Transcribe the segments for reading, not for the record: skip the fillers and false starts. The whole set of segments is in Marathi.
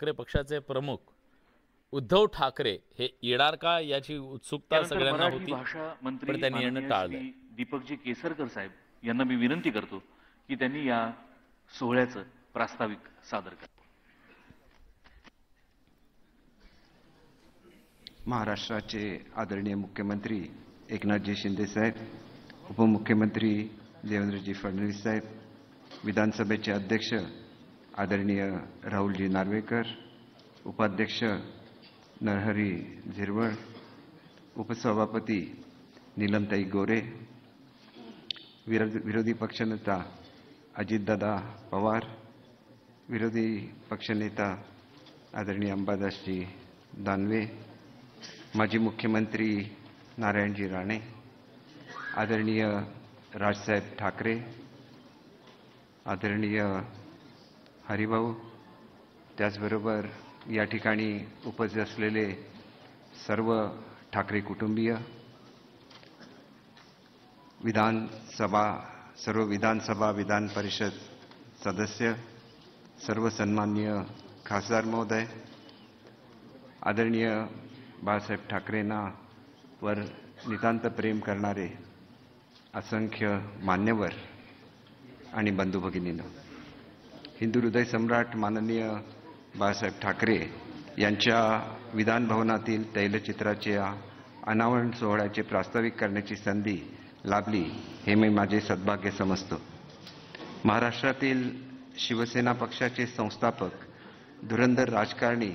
ठाकरे पक्षाचे प्रमुख उद्धव ठाकरे हे येणार का याची उत्सुकता सगळ्यांना मराठी होती, भाषा मंत्री पण त्यांनी येणं माननीय टाळलं. श्री दीपकजी केसरकर साहेब यांना मी विनंती करतो की त्यांनी या सोहळ्याचं प्रास्ताविक सादर करावं. महाराष्ट्राचे आदरणीय मुख्यमंत्री एकनाथजी शिंदे साहेब, उपमुख्यमंत्री देवेंद्रजी फडणवीस साहेब, विधानसभेचे अध्यक्ष आदरणीय राहुलजी नार्वेकर, उपाध्यक्ष नरहरी झिरवळ, उपसभापती नीलमताई गोरे, विरोधी पक्षनेता अजितदादा पवार, विरोधी पक्षनेता आदरणीय अंबादासजी दानवे, माजी मुख्यमंत्री नारायणजी राणे, आदरणीय राजसाहेब ठाकरे, आदरणीय हरिभाऊ, त्याचबरोबर या ठिकाणी उपस्थित असलेले सर्व ठाकरे कुटुंबीय, सर्व विधानसभा विधान परिषद सदस्य, सर्व सन्माननीय खासदार महोदय, आदरणीय बाळासाहेब ठाकरेंना वर नितांत प्रेम करणारे असंख्य मान्यवर आणि बंधू भगिनींनो, हिंदू हृदय सम्राट माननीय बाळासाहेब ठाकरे यांच्या विधान भवनातील तैलचित्राच्या अनावरण सोहळ्याचे प्रास्ताविक करण्याची संधी लाभली हे मी माझे सद्भाग्य समजतो. महाराष्ट्रातील शिवसेना पक्षाचे संस्थापक, धुरंधर राजकारणी,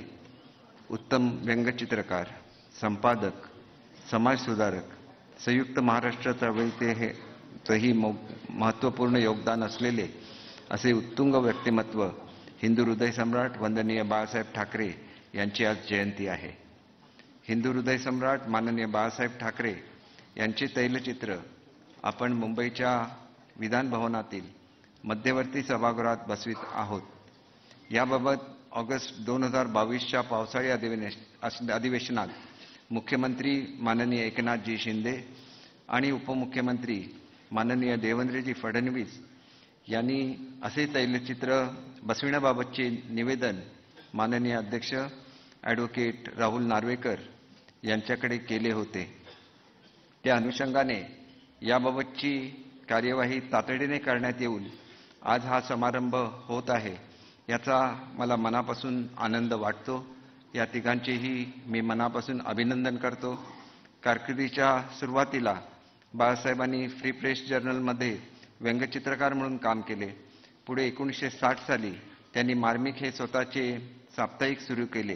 उत्तम व्यंगचित्रकार, संपादक, समाजसुधारक, संयुक्त महाराष्ट्र चळवळीतही महत्त्वपूर्ण योगदान असलेले असे उत्तुंग व्यक्तिमत्व हिंदू हृदय सम्राट वंदनीय बाळासाहेब ठाकरे यांची आज जयंती आहे. हिंदू हृदय सम्राट माननीय बाळासाहेब ठाकरे यांचे तैलचित्र आपण मुंबईच्या विधान भवनातील मध्यवर्ती सभागृहात बसवित आहोत. याबाबत ऑगस्ट 2022च्या पावसाळी अधिवेशनात मुख्यमंत्री माननीय एकनाथजी शिंदे आणि उपमुख्यमंत्री माननीय देवेंद्रजी फडणवीस यांनी असे तैलचित्र बसविण्याबाबतचे निवेदन माननीय अध्यक्ष ॲडव्होकेट राहुल नार्वेकर यांच्याकडे केले होते. त्या अनुषंगाने याबाबतची कार्यवाही तातडीने करण्यात येऊन आज हा समारंभ होत आहे. याचा मला मनापासून आनंद वाटतो. या तिघांचेही मी मनापासून अभिनंदन करतो. कारकिर्दीच्या सुरुवातीला बाळासाहेबांनी फ्री प्रेस जर्नलमध्ये व्यंगचित्रकार म्हणून काम केले. पुढे 1960 साली त्यांनी मार्मिक हे स्वतःचे साप्ताहिक सुरू केले.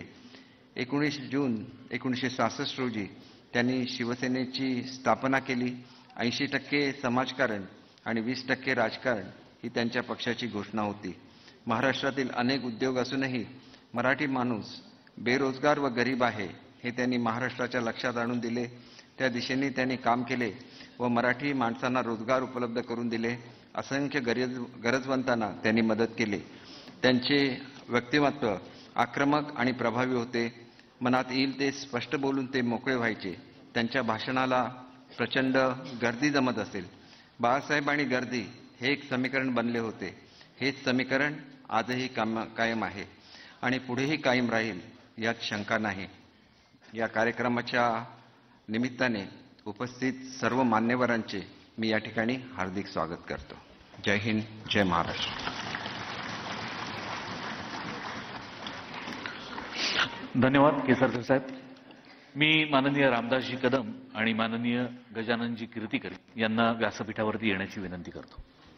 19 जून 1966 रोजी त्यांनी शिवसेनेची स्थापना केली. 80% समाजकारण आणि 20% राजकारण ही त्यांच्या पक्षाची घोषणा होती. महाराष्ट्रातील अनेक उद्योग असूनही मराठी माणूस बेरोजगार व गरीब आहे हे त्यांनी महाराष्ट्राच्या लक्षात आणून दिले. त्या दिशेने त्यांनी काम केले व मराठी माणसांना रोजगार उपलब्ध करून दिले. असंख्य गरजवंतांना त्यांनी मदत केली. त्यांचे व्यक्तिमत्व आक्रमक आणि प्रभावी होते. मनात येईल ते स्पष्ट बोलून ते मोकळे व्हायचे. त्यांच्या भाषणाला प्रचंड गर्दी जमत असेल. बाळासाहेब आणि गर्दी हे एक समीकरण बनले होते. हेच समीकरण आजही कायम आहे आणि पुढेही कायम राहील यात शंका नाही. या कार्यक्रमाच्या निमित्ताने उपस्थित सर्व मान्यवरांचे मी या ठिकाणी हार्दिक स्वागत करतो. जय हिंद, जय महाराष्ट्र. धन्यवाद केसरकर साहेब. मी माननीय रामदासजी कदम आणि माननीय गजाननजी कीर्तीकर यांना व्यासपीठावरती येण्याची विनंती करतो.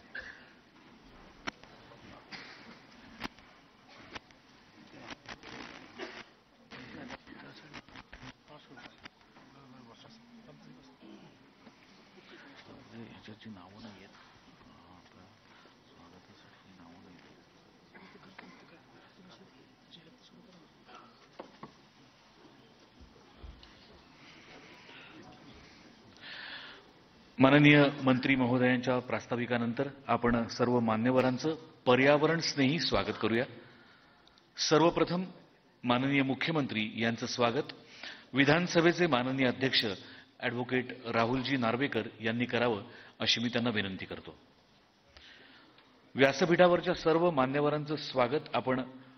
माननीय मंत्री महोदयांच्या प्रास्ताविकानंतर आपण सर्व मान्यवरांचं पर्यावरण स्नेही स्वागत करूया. सर्वप्रथम माननीय मुख्यमंत्री यांचं स्वागत विधानसभेचे माननीय अध्यक्ष ॲडव्होकेट राहुलजी नार्वेकर यांनी करावं अशी मी त्यांना विनंती करतो. व्यासपीठावरच्या सर्व मान्यवरांचं स्वागत आपण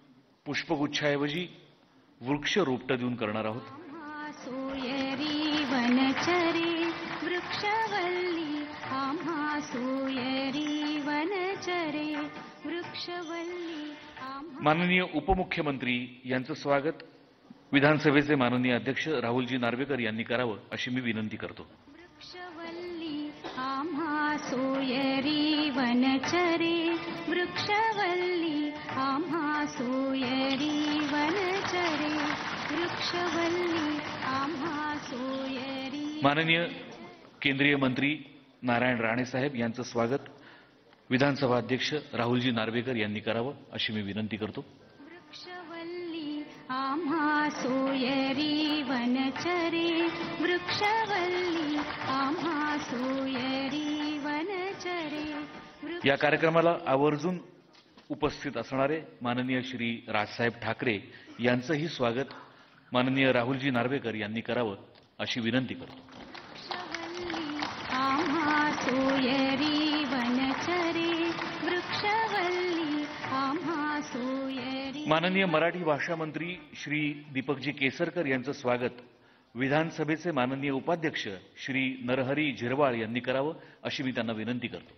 पुष्पगुच्छाऐवजी वृक्ष रोपटं देऊन करणार आहोत. सोयरी वनचरे वृक्षवल्ली आम्हा सोयरी वनचरे वृक्षवल्ली आम्हा. माननीय उपमुख्यमंत्री यांचं स्वागत विधानसभेचे माननीय अध्यक्ष राहुलजी नार्वेकर यांनी करावं अशी मी विनंती करतो. वृक्षवल्ली आम्हा सोयरी वनचरे वृक्षवल्ली आम्हा सोयरी वनचरे वृक्षवल्ली आम्हा सोयरी. माननीय केंद्रीय मंत्री नारायण राणे साहेब यांचं स्वागत विधानसभा अध्यक्ष राहुलजी नार्वेकर यांनी करावं अशी मी विनंती करतो. वृक्षवल्ली आम्हा सोयरी वनचरे वृक्षवल्ली आम्हा सोयरी वनचरे. या कार्यक्रमाला आवर्जून उपस्थित असणारे माननीय श्री राजसाहेब ठाकरे यांचंही स्वागत माननीय राहुलजी नार्वेकर यांनी करावं अशी विनंती करतो. वृक्षवल्ली आम्हा सोयरी वनचरे वृक्षवल्ली आम्हा सोयरी. माननीय मराठी भाषा मंत्री श्री दीपकजी केसरकर यांचं स्वागत विधानसभेचे माननीय उपाध्यक्ष श्री नरहरी झिरवाळ यांनी करावं अशी मी त्यांना विनंती करतो.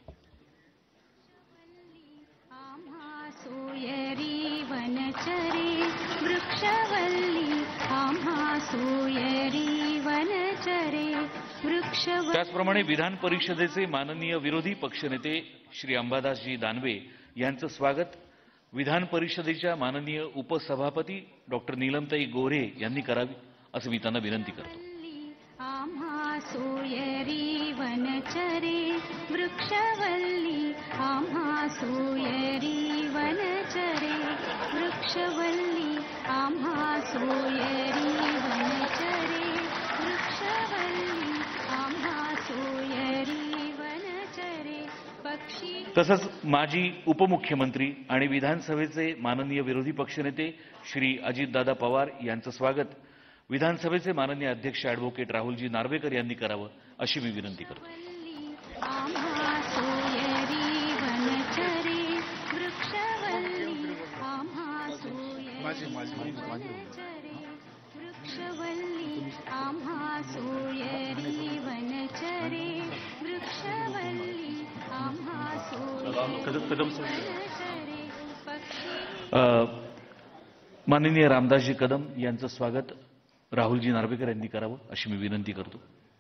आम्हा सोयरी वनचरे वृक्षवल्ली आम्हा सोयरी वनचरे वृक्षवल्ली. त्याचप्रमाणे विधान परिषदेचे माननीय विरोधी पक्षनेते श्री अंबादासजी दानवे यांचं स्वागत विधान परिषदेच्या माननीय उपसभापती डॉक्टर नीलमताई गोऱ्हे यांनी करावी असं मी त्यांना विनंती करतो. आम्हा सोयरी वनचरे वृक्षवल्ली आम्हा सोयरी वनचरे वृक्षवल्ली आम्हा सोयरी वनचरे वृक्षवल्ली आम्हा सोयरी वनचरे. पक्षी. तसंच माजी उपमुख्यमंत्री आणि विधानसभेचे माननीय विरोधी पक्षनेते श्री अजितदादा पवार यांचं स्वागत विधानसभेचे माननीय अध्यक्ष ॲडव्होकेट राहुलजी नार्वेकर यांनी करावं अशी मी विनंती करतो. आम्हा सोयरी वनचरे वृक्षवल्ली आम्हा सोयरी वनचरे वृक्षवल्ली आम्हा सोयरी वनचरे वृक्षवल्ली आम्हा सोयरी वनचरे. पक्षी. माननीय रामदासजी कदम यांचं स्वागत राहुलजी नार्वेकर यांनी करावं अशी मी विनंती करतो.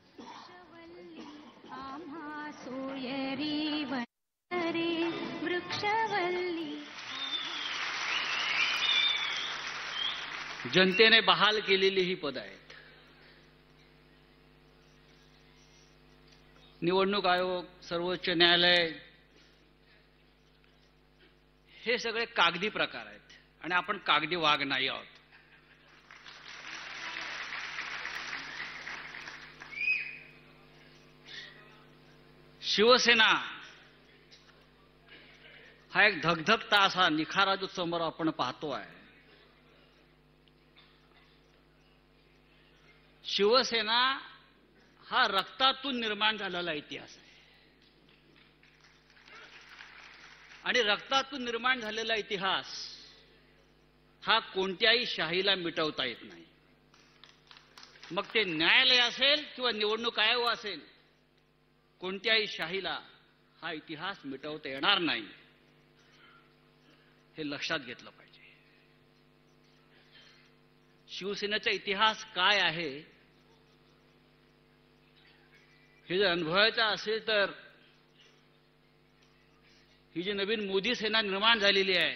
आम्हा सोयरी वनचरे वृक्षवल्ली. जनतेने बहाल केलेली ही पदं आहेत. निवडणूक आयोग, सर्वोच्च न्यायालय हे सगळे कागदी प्रकार आहेत आणि आपण कागदी वाघ नाही आहोत. शिवसेना हा एक धगधगता असा निखारा जो समोर आपण पाहतो आहे. शिवसेना हा रक्तातून निर्माण झालेला इतिहास आहे आणि रक्तातून निर्माण झालेला इतिहास हा कोणत्याही शाहीला मिटवता येत नाही. मग ते न्यायालय असेल किंवा निवडणूक आयोग असेल, कोणत्याही शाहीला हा इतिहास मिटवता येणार नाही, हे लक्षात घेतलं पाहिजे. शिवसेनेचा इतिहास काय आहे हे जर अनुभवायचं असेल तर ही जी नवीन मोदी सेना निर्माण झालेली आहे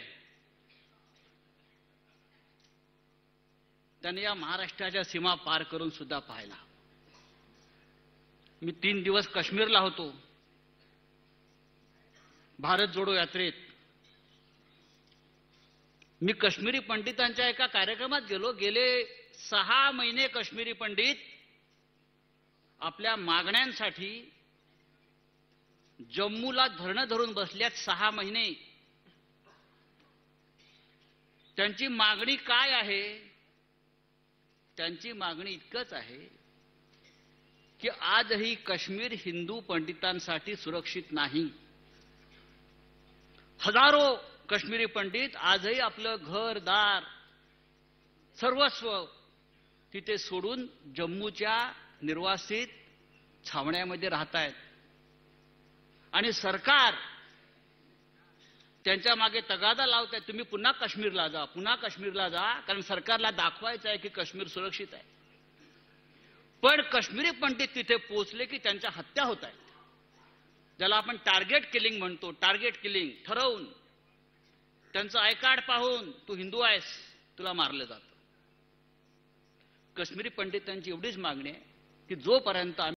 त्याने या महाराष्ट्राच्या सीमा पार करून सुद्धा पाहिला. मी 3 दिवस काश्मीरला होतो भारत जोडो यात्रेत. मी काश्मीरी पंडितांच्या एका कार्यक्रमात गेलो. गेले 6 महिने काश्मीरी पंडित आपल्या मागण्यांसाठी जम्मूला धरणं धरून बसल्यात. 6 महिने. त्यांची मागणी काय आहे? त्यांची मागणी इतकंच आहे की आजही काश्मीर हिंदू पंडितांसाठी सुरक्षित नाही. हजारो काश्मीरी पंडित आजही आपलं घरदार सर्वस्व तिथे सोडून जम्मूच्या निर्वासित छावण्यामध्ये राहत आहेत आणि सरकार त्यांच्या मागे तगादा लावत आहे, तुम्ही पुन्हा काश्मीरला जा, पुन्हा काश्मीरला जा, कारण सरकारला दाखवायचं आहे की काश्मीर सुरक्षित आहे. पण काश्मीरी पंडित तिथे पोहोचले की त्यांच्या हत्या होत आहेत, ज्याला आपण टार्गेट किलिंग म्हणतो. टार्गेट किलिंग ठरवून त्यांचं आय कार्ड पाहून तू हिंदू आहेस, तुला मारलं जातं. काश्मीरी पंडितांची एवढीच मागणी आहे की जोपर्यंत